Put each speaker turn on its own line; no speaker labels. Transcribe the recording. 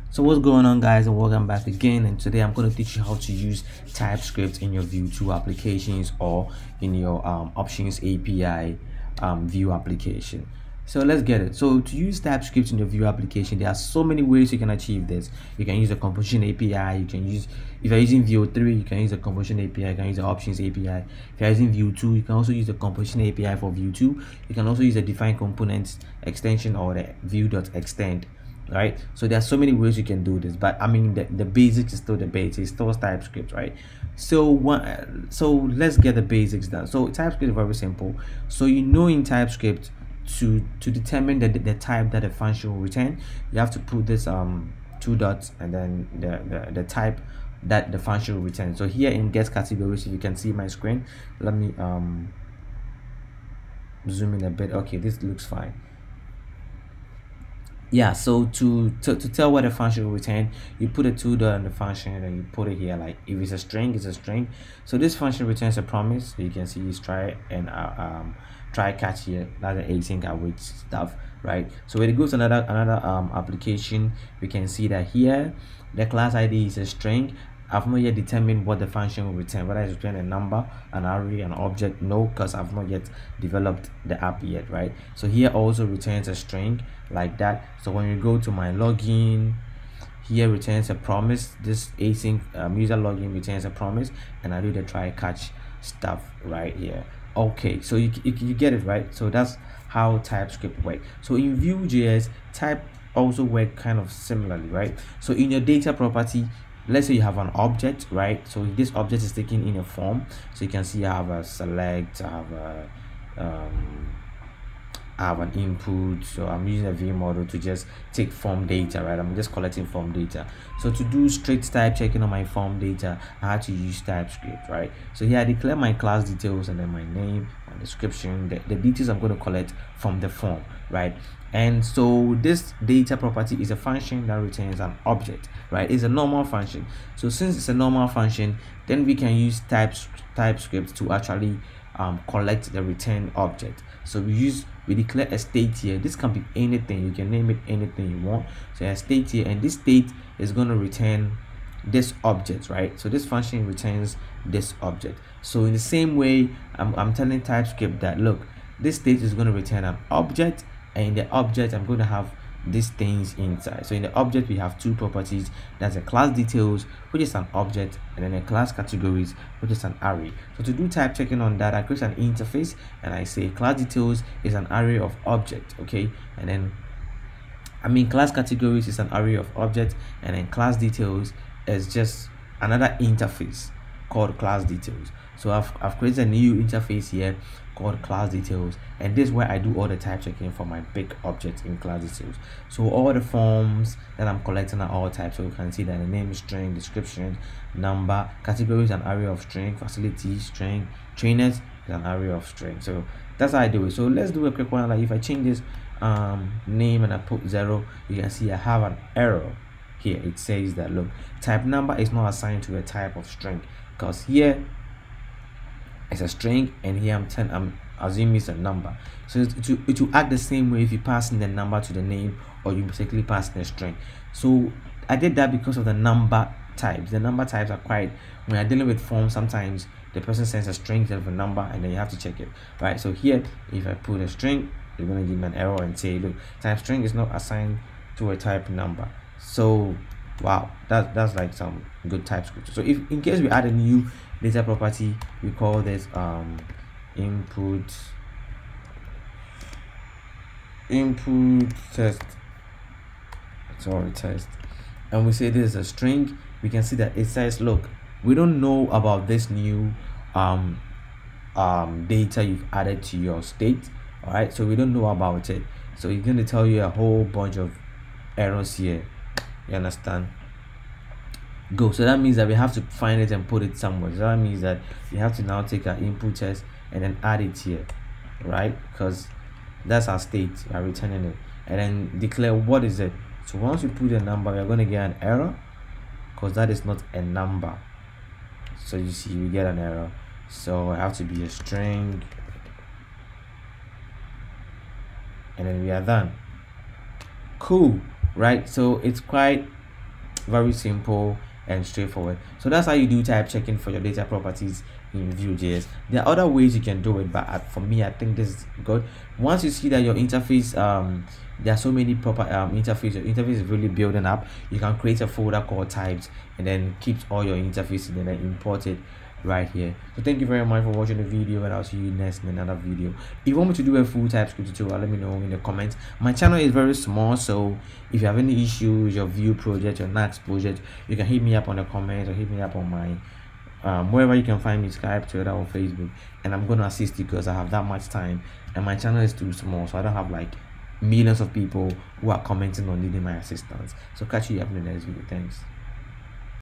So what's going on, guys, and welcome back again. And today I'm going to teach you how to use TypeScript in your Vue 2 applications or in your Options API Vue application. So let's get it. So to use TypeScript in your Vue application, there are so many ways you can achieve this. You can use the Composition API. You can use, if you're using Vue 3, you can use the Composition API. You can use the Options API. If you're using Vue 2, you can also use the Composition API for Vue 2. You can also use the Define Components extension or the Vue.extend. Right, so there are so many ways you can do this, but I mean the basics is still the basics. It's still TypeScript, right? So let's get the basics done. So TypeScript is very simple. So in TypeScript, to determine the type that a function will return, you have to put this two dots and then the type that the function will return. So here in get categories, if you can see my screen, let me zoom in a bit. Okay, this looks fine. Yeah, so to tell what a function will return, you put a two dot on the function and then you put it here. Like if it's a string, it's a string. So this function returns a promise. So you can see it's try and try catch here. That's the async await stuff, right? So when it goes to another application, we can see that here the class ID is a string. I've not yet determined what the function will return, whether it's return a number, an array, an object. No, because I've not yet developed the app yet, right? So here also returns a string like that. So when you go to my login, here returns a promise. This async user login returns a promise, and I do the try catch stuff right here. Okay, so you get it, right? So that's how TypeScript works. So in Vue.js, type also work kind of similarly, right? So in your data property, let's say you have an object, right? So this object is taken in a form. So you can see I have a select, I have an input. So I'm using a Vue model to just take form data, right? I'm just collecting form data. So to do straight type checking on my form data, I had to use TypeScript, right? So here I declare my class details and then my name, my description, the details I'm going to collect from the form, right? And so this data property is a function that returns an object, right? It's a normal function. So since it's a normal function, then we can use TypeScript to actually collect the return object. So we declare a state here. This can be anything. You can name it anything you want. So a state here, and this state is going to return this object, right? So this function returns this object. So in the same way, I'm telling TypeScript that look, this state is going to return an object, and in the object I'm going to have these things inside. So in the object we have two properties. That's a class details, which is an object, and then a class categories, which is an array. So to do type checking on that, I create an interface and I say class details is an array of object, okay? And then class categories is an array of object, and then class details is just another interface called class details. So I've created a new interface here called class details, and this is where I do all the type checking for my big object in class details. So all the forms that I'm collecting are all types. So you can see that the name is string, description, number, categories an array of string, facility string, trainers is an array of string. So that's how I do it. So let's do a quick one. Like if I change this name and I put 0, you can see I have an error here. It says that look, type number is not assigned to a type of string, because here it's a string and here I'm assuming it's a number. So it will act the same way if you pass in the number to the name or you basically pass in a string. So I did that because of the number types. The number types are quite, when you're dealing with forms, sometimes the person sends a string instead of a number and then you have to check it, right? So here if I put a string, you're going to give me an error and say look, type string is not assigned to a type number. So wow, that's like some good TypeScript. So if in case we add a new data property, we call this input test, test, and we say this is a string. We can see that it says look, we don't know about this new data you've added to your state. All right, so we don't know about it. So it's going to tell you a whole bunch of errors here. You understand? Go. So that means that we have to find it and put it somewhere. So that means that you have to now take our input test and then add it here, right? Because that's our state. We are returning it, and then declare what is it. So once you put a number, we are going to get an error because that is not a number. So you see, we get an error. So I have to be a string, and then we are done. Cool, right? So it's quite very simple and straightforward. So that's how you do type checking for your data properties in Vue.js. There are other ways you can do it, but for me, I think this is good. Once you see that your interface, there are so many proper interface, your interface is really building up, you can create a folder called types and then keep all your interfaces and then import it right here. So thank you very much for watching the video, and I'll see you next in another video. If you want me to do a full TypeScript tutorial, let me know in the comments. My channel is very small, so if you have any issues, your Vue project, your Next project, you can hit me up on the comments or hit me up on my wherever you can find me, Skype, Twitter, or Facebook, and I'm gonna assist you because I have that much time and my channel is too small, so I don't have like millions of people who are commenting on needing my assistance. So catch you up in the next video. Thanks.